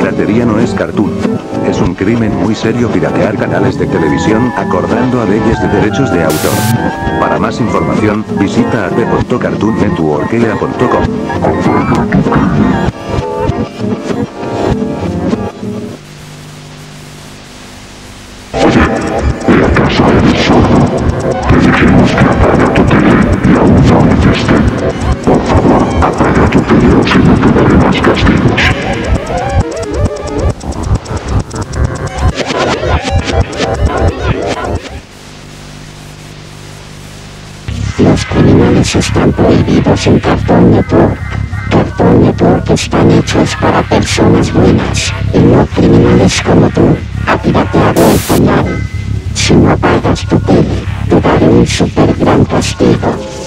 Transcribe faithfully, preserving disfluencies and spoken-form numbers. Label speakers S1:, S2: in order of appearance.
S1: piratería no es cartoon. Es un crimen muy serio piratear canales de televisión acordando a leyes de derechos de autor. Para más información, visita a t punto cartoon network punto com.
S2: La casa del sordo. Te dijimos que apaga tu tele y aún no oíste. Por favor, apaga tu tele o si no te daré más castigos. Los criminales están prohibidos en Cartoon Network. Cartoon Network están hechos para personas buenas y no criminales como tú. Ha pirateado el canal. Si no apagas tu tele, te daré un super gran castigo.